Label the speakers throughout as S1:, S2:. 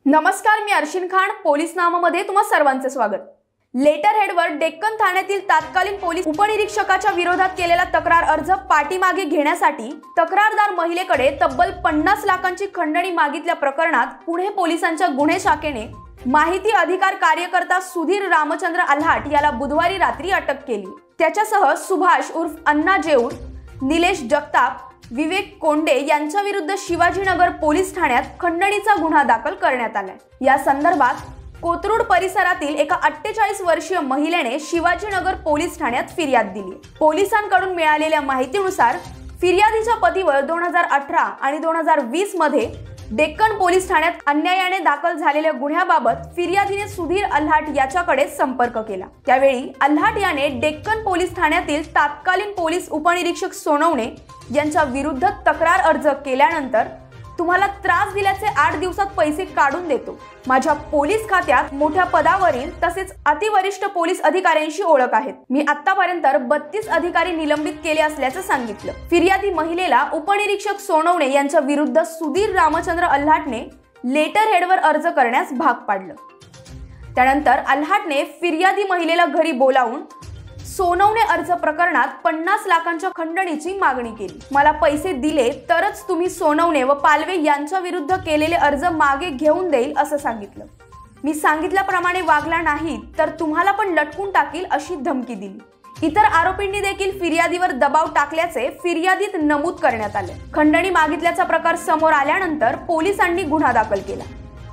S1: नमस्कार, मी अर्शिन खान. पोलीस नामामध्ये तुम्हा सर्वांचे स्वागत. लेटर हेडवर डेक्कन ठाण्यातील तत्कालीन पोलीस उपनिरीक्षकाच्या विरोधात केलेला तक्रार अर्ज पाठीमागे घेण्यासाठी तक्रारदार महिलेकडे तब्बल 50 लाखांची खंडणी मागितल्या प्रकरणात पुणे पोलिसांच्या गुन्हे शाखेने माहिती अधिकार कार्यकर्ता सुधीर रामचंद्र आल्हाट याला बुधवारी रात्री अटक केली. त्याच्यासह सुभाष उर्फ अण्णा जेऊर, निलेश जगताप, विवेक कोंडे यांच्या विरुद्ध शिवाजीनगर पोलीस ठाण्यात खंडणीचा गुन्हा दाखल करण्यात आलाय. या संदर्भात कोथरूड परिसरातील एका 48 वर्षीय महिलेने शिवाजीनगर पोलीस ठाण्यात फिर्याद दिली. पोलिसांकडून मिळालेल्या माहितीनुसार फिर्यादीच्या पतीवर 2018 आणि 2020 मध्ये डेक्कन पोलीस ठाण्यात अन्यायाने दाखल झालेल्या गुन्ह्याबाबत फिर्यादीने सुधीर आल्हाट याच्याकडे संपर्क केला. त्यावेळी आल्हाट याने डेक्कन पोलीस ठाण्यातील तत्कालीन पोलीस उपनिरीक्षक सोनवणे यांच्या विरुद्ध तक्रार अर्ज केल्यानंतर, तुम्हाला त्रास दिल्याचे 8 दिवसात पैसे काढून देतो. माझ्या पोलीस खात्यात मोठ्या पदावरील तसेच अतिवरिष्ठ पोलीस अधिकाऱ्यांशी ओळख आहेत. मी आतापर्यंत 32 अधिकारी निलंबित केले असल्याचं सांगितलं. फिर्यादी महिलेला उपनिरीक्षक सोनवणे यांच्या विरुद्ध सुधीर रामचंद्र आल्हाटने लेटर हेडवर अर्ज करण्यास भाग पाडलं. त्यानंतर आल्हाटने फिर्यादी महिलेला घरी बोलावून सोनवणे अर्ज प्रकरणात 50 लाखांच्या खंडणीची मागणी केली. मला पैसे दिले तरच तुम्ही सोनवणे व पालवे यांच्या विरुद्ध केलेले अर्ज मागे घेऊन देईल असं सांगितलं. मी सांगितल्याप्रमाणे वागला नाही तर तुम्हाला पण लटकून टाकील अशी धमकी दिली. इतर आरोपींनी देखील फिर्यादीवर दबाव टाकल्याचे फिर्यादीत नमूद करण्यात आले. खंडणी मागितल्याचा प्रकार समोर आल्यानंतर पोलिसांनी गुन्हा दाखल केला.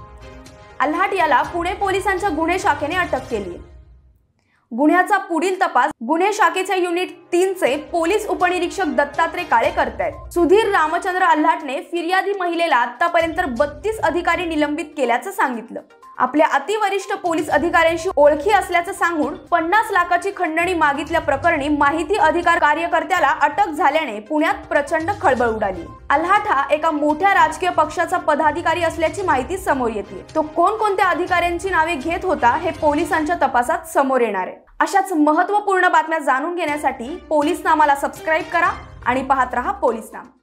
S1: आल्हाट याला पुणे पोलिसांच्या गुन्हे शाखेने अटक केली. गुन्ह्याचा पुढील तपास गुन्हे शाखेच्या युनिट 3 चे पोलीस उपनिरीक्षक दत्तात्रय काळे करतायत. सुधीर रामचंद्र आल्हाटने फिर्यादी महिलेला आतापर्यंत 32 अधिकारी निलंबित केल्याचं सांगितलं. आपल्या अतिवरिष्ठ पोलीस अधिकाऱ्यांशी ओळखी असल्याचं सांगून 50 लाखाची खंडणी मागितल्या प्रकरणी माहिती अधिकार कार्यकर्त्याला अटक झाल्याने पुण्यात प्रचंड खळबळ उडाली. आल्हाट हा एका मोठ्या राजकीय पक्षाचा पदाधिकारी असल्याची माहिती समोर येते. तो कोणकोणत्या अधिकाऱ्यांची नावे घेत होता हे पोलिसांच्या तपासात समोर येणार आहे. अशाच महत्त्वपूर्ण बातम्या जाणून घेण्यासाठी पोलीस नामाला सबस्क्राईब करा आणि पाहत रहा पोलीस नाम.